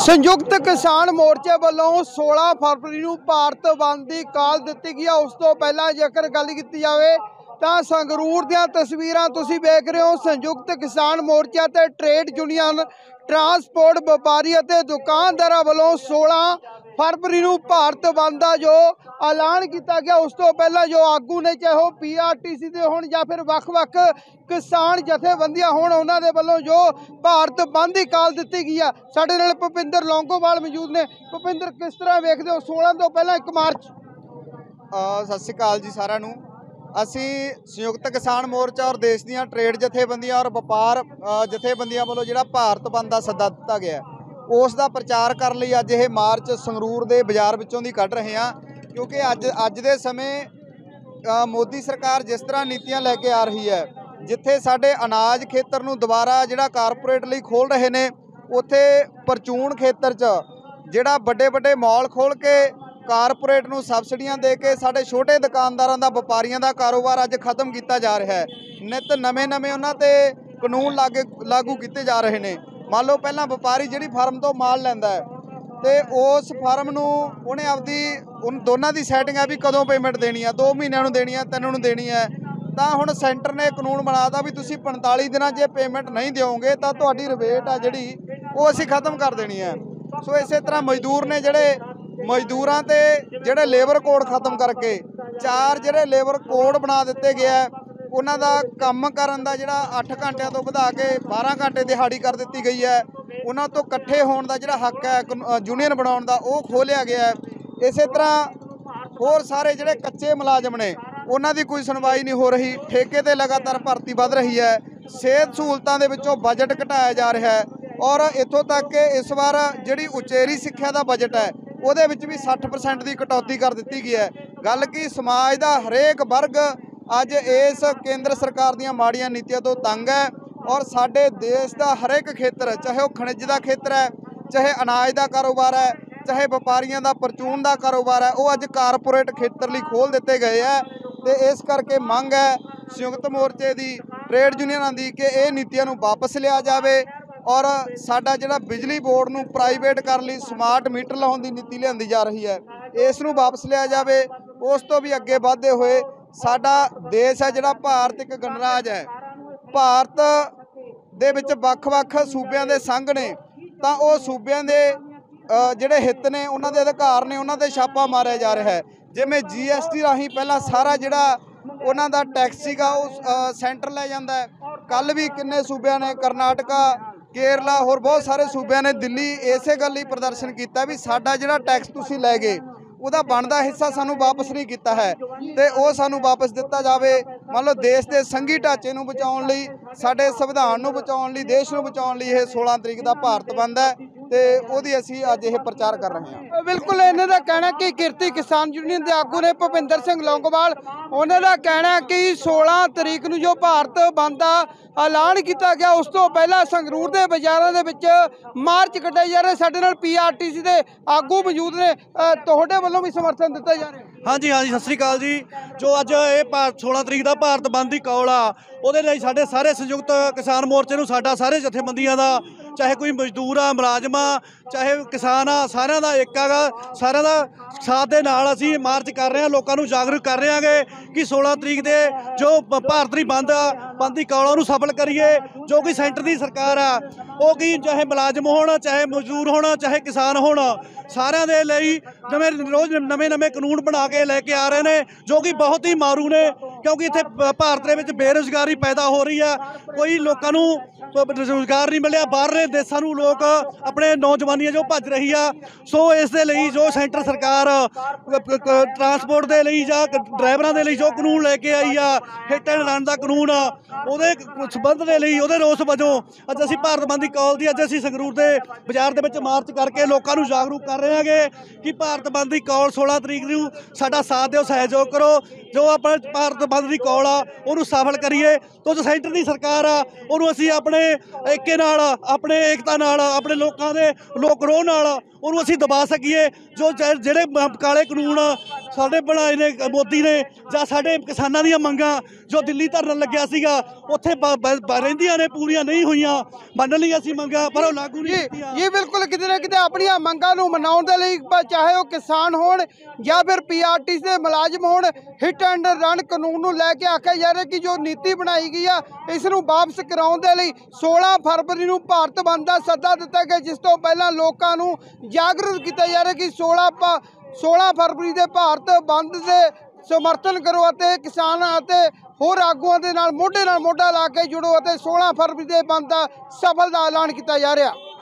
संयुक्त किसान मोर्चे वालों 16 फरवरी को भारत बंद की काल दी गई। उस तो पहला जेकर गल की जाए तो संगरूर दी तस्वीरां तुसीं वेख रहे हो। संयुक्त किसान मोर्चा ते ट्रेड यूनियन ट्रांसपोर्ट व्यापारी और दुकानदारों वालों 16 फरवरी को भारत बंद का जो ऐलान किया गया। उस तो पहला जो आगू ने चाहे वो PRTC के होण या फिर वख-वख किसान जथेबंदियां होण उन्हां दे वल्लों जो भारत बंद की काल दी गई है। साडे नाल भुपिंदर लौंगोवाल मौजूद ने। भुपिंदर, किस तरह वेखदे हो 16 तो पहला 1 मार्च? सत श्री अकाल जी सारिਆਂ ਨੂੰ। ਅਸੀਂ संयुक्त किसान मोर्चा और देश ਦੀਆਂ ट्रेड जथेबंदियां और व्यापार जथेबंदियां ਵੱਲੋਂ ਜਿਹੜਾ ਭਾਰਤ ਬੰਦ ਦਾ ਸੱਦਾ ਦਿੱਤਾ ਗਿਆ ਉਸ ਦਾ ਪ੍ਰਚਾਰ ਕਰਨ ਲਈ ਅੱਜ ਇਹ ਮਾਰਚ ਸੰਗਰੂਰ ਦੇ ਬਾਜ਼ਾਰ ਵਿੱਚੋਂ ਦੀ ਕੱਢ ਰਹੇ ਹਾਂ। ਕਿਉਂਕਿ ਅੱਜ ਦੇ ਸਮੇਂ ਮੋਦੀ ਸਰਕਾਰ ਜਿਸ ਤਰ੍ਹਾਂ ਨੀਤੀਆਂ ਲੈ ਕੇ ਆ ਰਹੀ ਹੈ, ਜਿੱਥੇ ਸਾਡੇ ਅਨਾਜ ਖੇਤਰ ਨੂੰ ਦੁਬਾਰਾ ਜਿਹੜਾ ਕਾਰਪੋਰੇਟ ਲਈ ਖੋਲ੍ਹ ਰਹੇ ਨੇ, ਉੱਥੇ ਪਰਚੂਨ ਖੇਤਰ 'ਚ ਜਿਹੜਾ ਵੱਡੇ ਮਾਲ ਖੋਲ੍ਹ ਕੇ ਕਾਰਪੋਰੇਟ ਨੂੰ ਸਬਸਿਡੀਆਂ ਦੇ ਕੇ ਸਾਡੇ ਛੋਟੇ ਦੁਕਾਨਦਾਰਾਂ ਦਾ ਵਪਾਰੀਆਂ ਦਾ ਕਾਰੋਬਾਰ ਅੱਜ ਖਤਮ ਕੀਤਾ ਜਾ ਰਿਹਾ ਹੈ। ਨਿਤ ਨਵੇਂ ਉਹਨਾਂ ਤੇ ਕਾਨੂੰਨ ਲਾਗੂ ਕੀਤੇ ਜਾ ਰਹੇ ਨੇ। ਮੰਨ ਲਓ ਪਹਿਲਾਂ ਵਪਾਰੀ ਜਿਹੜੀ ਫਾਰਮ ਤੋਂ ਮਾਲ ਲੈਂਦਾ ਹੈ ਤੇ ਉਸ ਫਾਰਮ ਨੂੰ ਉਹਨੇ ਆਪਦੀ ਦੋਨਾਂ ਦੀ ਸੈਟਿੰਗ ਹੈ ਵੀ ਕਦੋਂ ਪੇਮੈਂਟ ਦੇਣੀ ਆ, 2 ਮਹੀਨਿਆਂ ਨੂੰ ਦੇਣੀ ਆ, 3 ਨੂੰ ਦੇਣੀ ਹੈ। ਤਾਂ ਹੁਣ ਸੈਂਟਰ ਨੇ ਕਾਨੂੰਨ ਬਣਾਤਾ ਵੀ ਤੁਸੀਂ 45 ਦਿਨਾਂ ਜੇ ਪੇਮੈਂਟ ਨਹੀਂ ਦਿਓਗੇ ਤਾਂ ਤੁਹਾਡੀ ਰਿਬੇਟ ਆ ਜਿਹੜੀ ਉਹ ਅਸੀਂ ਖਤਮ ਕਰ ਦੇਣੀ ਹੈ। ਸੋ ਇਸੇ ਤਰ੍ਹਾਂ ਮਜ਼ਦੂਰ ਨੇ ਜਿਹੜੇ ਮਜ਼ਦੂਰਾਂ ਤੇ ਜਿਹੜੇ ਲੇਬਰ ਕੋਡ ਖਤਮ ਕਰਕੇ 4 ਜਿਹੜੇ ਲੇਬਰ ਕੋਡ ਬਣਾ ਦਿੱਤੇ ਗਿਆ। ਉਹਨਾਂ ਦਾ ਕੰਮ ਕਰਨ ਦਾ ਜਿਹੜਾ 8 ਘੰਟਿਆਂ ਤੋਂ ਵਧਾ ਕੇ 12 ਘੰਟੇ ਦਿਹਾੜੀ ਕਰ ਦਿੱਤੀ ਗਈ ਹੈ। ਉਹਨਾਂ ਤੋਂ ਇਕੱਠੇ ਹੋਣ ਦਾ ਜਿਹੜਾ ਹੱਕ ਹੈ ਯੂਨੀਅਨ ਬਣਾਉਣ ਦਾ ਉਹ ਖੋਹ ਲਿਆ ਗਿਆ ਹੈ। ਇਸੇ ਤਰ੍ਹਾਂ ਹੋਰ ਸਾਰੇ ਜਿਹੜੇ ਕੱਚੇ ਮੁਲਾਜ਼ਮ ਨੇ ਉਹਨਾਂ ਦੀ ਕੋਈ ਸੁਣਵਾਈ ਨਹੀਂ ਹੋ ਰਹੀ। ਠੇਕੇ ਤੇ ਲਗਾਤਾਰ ਭਰਤੀ ਵੱਧ ਰਹੀ ਹੈ। ਸਿਹਤ ਸਹੂਲਤਾਂ ਦੇ ਵਿੱਚੋਂ ਬਜਟ ਘਟਾਇਆ ਜਾ ਰਿਹਾ ਹੈ ਔਰ ਇੱਥੋਂ ਤੱਕ ਕਿ ਇਸ ਵਾਰ ਜਿਹੜੀ ਉਚੇਰੀ ਸਿੱਖਿਆ ਦਾ ਬਜਟ ਹੈ ਉਹਦੇ ਵਿੱਚ ਵੀ 60% ਦੀ ਕਟੌਤੀ ਕਰ ਦਿੱਤੀ ਗਈ ਹੈ। ਗੱਲ ਕਿ ਸਮਾਜ ਦਾ ਹਰੇਕ ਵਰਗ ਅੱਜ ਇਸ ਕੇਂਦਰ ਸਰਕਾਰ ਦੀਆਂ ਮਾੜੀਆਂ ਨੀਤੀਆਂ ਤੋਂ ਤੰਗ ਹੈ ਔਰ ਸਾਡੇ ਦੇਸ਼ ਦਾ ਹਰੇਕ ਖੇਤਰ, ਚਾਹੇ ਉਹ ਖਣਿਜ ਦਾ ਖੇਤਰ ਹੈ, ਚਾਹੇ ਅਨਾਜ ਦਾ ਕਾਰੋਬਾਰ ਹੈ, ਚਾਹੇ ਵਪਾਰੀਆਂ ਦਾ ਪਰਚੂਨ ਦਾ ਕਾਰੋਬਾਰ ਹੈ, ਉਹ ਅੱਜ ਕਾਰਪੋਰੇਟ ਖੇਤਰ ਲਈ ਖੋਲ੍ਹ ਦਿੱਤੇ ਗਏ ਹੈ। ਤੇ ਇਸ ਕਰਕੇ ਮੰਗ ਹੈ ਸੰਯੁਕਤ ਮੋਰਚੇ ਦੀ, ਟ੍ਰੇਡ ਯੂਨੀਅਨਾਂ ਦੀ ਕਿ ਇਹ ਨੀਤੀਆਂ ਨੂੰ ਵਾਪਸ ਲਿਆ ਜਾਵੇ ਔਰ ਸਾਡਾ ਜਿਹੜਾ ਬਿਜਲੀ ਬੋਰਡ ਨੂੰ ਪ੍ਰਾਈਵੇਟ ਕਰਨ ਲਈ ਸਮਾਰਟ ਮੀਟਰ ਲਾਉਣ ਦੀ ਨੀਤੀ ਲਿਆਂਦੀ ਜਾ ਰਹੀ ਹੈ, ਇਸ ਨੂੰ ਵਾਪਸ ਲਿਆ ਜਾਵੇ। ਉਸ ਤੋਂ ਵੀ ਅੱਗੇ ਵਧਦੇ ਹੋਏ ਸਾਡਾ ਦੇਸ਼ ਹੈ ਜਿਹੜਾ ਭਾਰਤ ਇੱਕ ਗਣਰਾਜ ਹੈ। ਭਾਰਤ ਦੇ ਵਿੱਚ ਵੱਖ-ਵੱਖ ਸੂਬਿਆਂ ਦੇ ਸੰਘ ਨੇ, ਤਾਂ ਉਹ ਸੂਬਿਆਂ ਦੇ ਜਿਹੜੇ ਹਿੱਤ ਨੇ, ਉਹਨਾਂ ਦੇ ਅਧਿਕਾਰ ਨੇ, ਉਹਨਾਂ 'ਤੇ ਛਾਪਾ ਮਾਰਿਆ ਜਾ ਰਿਹਾ ਹੈ। ਜਿਵੇਂ GST ਰਾਹੀਂ ਪਹਿਲਾਂ ਸਾਰਾ ਜਿਹੜਾ ਉਹਨਾਂ ਦਾ ਟੈਕਸ ਸੀਗਾ ਉਹ ਸੈਂਟਰ ਲੈ ਜਾਂਦਾ ਹੈ। ਕੱਲ੍ਹ ਵੀ ਕਿੰਨੇ ਸੂਬਿਆਂ ਨੇ, ਕਰਨਾਟਕਾ, ਕੇਰਲਾ, ਹੋਰ ਬਹੁਤ ਸਾਰੇ ਸੂਬਿਆਂ ਨੇ ਦਿੱਲੀ ਇਸੇ ਗੱਲ ਲਈ ਪ੍ਰਦਰਸ਼ਨ ਕੀਤਾ ਵੀ ਸਾਡਾ ਜਿਹੜਾ ਟੈਕਸ ਤੁਸੀਂ ਲੈ ਗਏ ਉਹਦਾ ਬਣਦਾ ਹਿੱਸਾ ਸਾਨੂੰ ਵਾਪਸ ਨਹੀਂ ਕੀਤਾ ਹੈ ਤੇ ਉਹ ਸਾਨੂੰ ਵਾਪਸ ਦਿੱਤਾ ਜਾਵੇ। ਮੰਨ ਲਓ ਦੇਸ਼ ਦੇ ਸੰਘੀ ਢਾਂਚੇ ਨੂੰ ਬਚਾਉਣ ਲਈ, ਸਾਡੇ ਸੰਵਿਧਾਨ ਨੂੰ ਬਚਾਉਣ ਲਈ, ਦੇਸ਼ ਨੂੰ ਬਚਾਉਣ ਲਈ ਇਹ 16 ਤਰੀਕ ਦਾ ਭਾਰਤ ਬੰਦ ਹੈ ਤੇ ਉਹਦੀ ਅਸੀਂ ਅੱਜ ਇਹ ਪ੍ਰਚਾਰ ਕਰ ਰਹੇ ਹਾਂ। ਬਿਲਕੁਲ ਇਹਨਾਂ ਦਾ ਕਹਿਣਾ ਕਿ ਕਿਰਤੀ ਕਿਸਾਨ ਯੂਨੀਅਨ ਦੇ ਆਗੂ ਨੇ ਭੁਪਿੰਦਰ ਸਿੰਘ ਲੌਂਗੋਵਾਲ, ਉਹਨਾਂ ਦਾ ਕਹਿਣਾ ਕਿ 16 ਤਰੀਕ ਨੂੰ ਜੋ ਭਾਰਤ ਬੰਦ ਦਾ ਐਲਾਨ ਕੀਤਾ ਗਿਆ ਉਸ ਤੋਂ ਪਹਿਲਾਂ ਸੰਗਰੂਰ ਦੇ ਬਾਜ਼ਾਰਾਂ ਦੇ ਵਿੱਚ ਮਾਰਚ ਕੱਢੇ ਜਾ ਰਹੇ। ਸਾਡੇ ਨਾਲ PRTC ਦੇ ਆਗੂ ਮੌਜੂਦ ਨੇ। ਤੁਹਾਡੇ ਵੱਲੋਂ ਵੀ ਸਮਰਥਨ ਦਿੱਤਾ ਜਾ ਰਿਹਾ? ਹਾਂਜੀ ਸਤਿ ਸ਼੍ਰੀ ਅਕਾਲ ਜੀ। ਜੋ ਅੱਜ ਇਹ 16 ਤਰੀਕ ਦਾ ਭਾਰਤ ਬੰਦ ਦੀ ਕੌਲ ਆ, ਉਹਦੇ ਲਈ ਸਾਡੇ ਸਾਰੇ ਸੰਯੁਕਤ ਕਿਸਾਨ ਮੋਰਚੇ ਨੂੰ, ਸਾਡਾ ਸਾਰੇ ਜਥੇਬੰਦੀਆਂ ਦਾ, ਚਾਹੇ ਕੋਈ ਮਜ਼ਦੂਰ ਆ, ਮੁਲਾਜ਼ਮ ਆ, ਚਾਹੇ ਕਿਸਾਨ ਆ, ਸਾਰਿਆਂ ਦਾ ਇੱਕ ਹੈਗਾ। ਸਾਰਿਆਂ ਦਾ ਸਾਥ ਦੇ ਨਾਲ ਅਸੀਂ ਮਾਰਚ ਕਰ ਰਹੇ ਹਾਂ, ਲੋਕਾਂ ਨੂੰ ਜਾਗਰੂਕ ਕਰ ਰਹੇ ਹਾਂਗੇ ਕਿ 16 ਤਰੀਕ ਦੇ ਜੋ ਭਾਰਤ ਦੀ ਬੰਦ ਦੀ ਕੌਲ ਉਹਨੂੰ ਸਫਲ ਕਰੀਏ। ਜੋ ਕਿ ਸੈਂਟਰ ਦੀ ਸਰਕਾਰ ਆ, ਉਹ ਕੀ ਚਾਹੇ ਮੁਲਾਜ਼ਮ ਹੋਣ, ਚਾਹੇ ਮਜ਼ਦੂਰ ਹੋਣ, ਚਾਹੇ ਕਿਸਾਨ ਹੋਣ, ਸਾਰਿਆਂ ਦੇ ਲਈ ਰੋਜ਼ ਨਵੇਂ ਕਾਨੂੰਨ ਬਣਾ ਕੇ ਲੈ ਕੇ ਆ ਰਹੇ ਨੇ ਜੋ ਕਿ ਬਹੁਤ ਹੀ ਮਾਰੂ ਨੇ। ਕਿਉਂਕਿ ਇੱਥੇ ਭਾਰਤ ਦੇ ਵਿੱਚ ਬੇਰੁਜ਼ਗਾਰੀ ਪੈਦਾ ਹੋ ਰਹੀ ਆ, ਕੋਈ ਲੋਕਾਂ ਨੂੰ ਰੁਜ਼ਗਾਰ ਨਹੀਂ ਮਿਲਿਆ। ਬਾਹਰਲੇ ਦੇਸ਼ਾਂ ਨੂੰ ਲੋਕ ਆਪਣੇ ਨੌਜਵਾਨੀਆਂ ਜੋ ਭੱਜ ਰਹੀ ਆ। ਸੋ ਇਸ ਦੇ ਲਈ ਜੋ ਸੈਂਟਰ ਸਰਕਾਰ ਟਰਾਂਸਪੋਰਟ ਦੇ ਲਈ ਜਾਂ ਡਰਾਈਵਰਾਂ ਦੇ ਲਈ ਜੋ ਕਾਨੂੰਨ ਲੈ ਕੇ ਆਈ ਆ, ਹਿੱਟ ਐਂਡ ਰਨ ਦਾ ਕਾਨੂੰਨ, ਉਹਦੇ ਸਬੰਧ ਦੇ ਲਈ, ਉਹਦੇ ਰੋਸ ਵਜੋਂ ਅੱਜ ਅਸੀਂ ਭਾਰਤ ਬੰਦ ਦੀ ਕਾਲ ਦੀ ਅੱਜ ਅਸੀਂ ਸੰਗਰੂਰ ਦੇ ਬਾਜ਼ਾਰ ਦੇ ਵਿੱਚ ਮਾਰਚ ਕਰਕੇ ਲੋਕਾਂ ਨੂੰ ਜਾਗਰੂਕ ਕਰ ਰਹੇ ਹਾਂਗੇ ਕਿ ਭਾਰਤ ਬੰਦ ਦੀ ਕਾਲ 16 ਤਰੀਕ ਨੂੰ ਸਾਡਾ ਸਾਥ ਦਿਓ, ਸਹਿਯੋਗ ਕਰੋ। ਜੋ ਆਪਾਂ ਭਾਰਤ ਬੰਦ ਦੀ ਕਾਲ ਆ ਉਹਨੂੰ ਸਫਲ ਕਰੀਏ। तो जो सेंटर की सरकार आ ਉਹਨੂੰ ਅਸੀਂ ਆਪਣੇ ਏਕੇ ਨਾਲ ਆਪਣੇ ਏਕਤਾ ਨਾਲ ਆਪਣੇ ਲੋਕਾਂ ਦੇ ਲੋਕ ਰੋਹ ਨਾਲ ਉਹਨੂੰ ਅਸੀਂ ਦਬਾ ਸਕੀਏ। जो ਜਿਹੜੇ ਕਾਲੇ ਕਾਨੂੰਨ ਸਾਡੇ ਬਣਾਏ ਨੇ ਮੋਦੀ ਨੇ, ਜਾਂ ਸਾਡੇ ਕਿਸਾਨਾਂ ਦੀਆਂ ਮੰਗਾਂ ਜੋ ਦਿੱਲੀ ਧਰਨ ਲੱਗਿਆ ਸੀਗਾ ਉੱਥੇ ਰਹਿੰਦੀਆਂ ਨੇ, ਪੂਰੀਆਂ ਨਹੀਂ ਹੋਈਆਂ। ਮੰਨ ਲਈ ਅਸੀਂ ਮੰਗਾਂ, ਪਰ ਉਹ ਲਾਗੂ ਨਹੀਂ ਕੀਤੀਆਂ। ਇਹ ਬਿਲਕੁਲ ਕਿਤੇ ਨਾ ਕਿਤੇ ਆਪਣੀਆਂ ਮੰਗਾਂ ਨੂੰ ਮਨਾਉਣ ਦੇ ਲਈ ਚਾਹੇ ਉਹ ਕਿਸਾਨ ਹੋਣ ਜਾਂ ਫਿਰ PRTC ਦੇ ਮੁਲਾਜ਼ਮ ਹੋਣ, ਹਿੱਟ ਐਂਡ ਰਨ ਕਾਨੂੰਨ ਨੂੰ ਲੈ ਕੇ ਆਖਿਆ ਜਾ ਰਿਹਾ ਕਿ ਜੋ ਨੀਤੀ ਬਣਾਈ ਗਈ ਆ ਇਸ ਨੂੰ ਵਾਪਸ ਕਰਾਉਣ ਦੇ ਲਈ 16 ਫਰਵਰੀ ਨੂੰ ਭਾਰਤ ਬੰਦ ਦਾ ਸੱਦਾ ਦਿੱਤਾ ਗਿਆ, ਜਿਸ ਤੋਂ ਪਹਿਲਾਂ ਲੋਕਾਂ ਨੂੰ ਜਾਗਰੂਕ ਕੀਤਾ ਜਾ ਰਿਹਾ ਕਿ 16 ਫਰਵਰੀ ਦੇ ਭਾਰਤ ਬੰਦ ਦੇ ਸਮਰਥਨ ਕਰੋ ਅਤੇ ਕਿਸਾਨਾਂ ਅਤੇ ਹੋਰ ਆਗੂਆਂ ਦੇ ਨਾਲ ਮੋਢਾ ਲਾ ਕੇ ਜੁੜੋ ਅਤੇ 16 ਫਰਵਰੀ ਦੇ ਬੰਦ ਦਾ ਸਫਲ ਦਾ ਐਲਾਨ ਕੀਤਾ ਜਾ ਰਿਹਾ।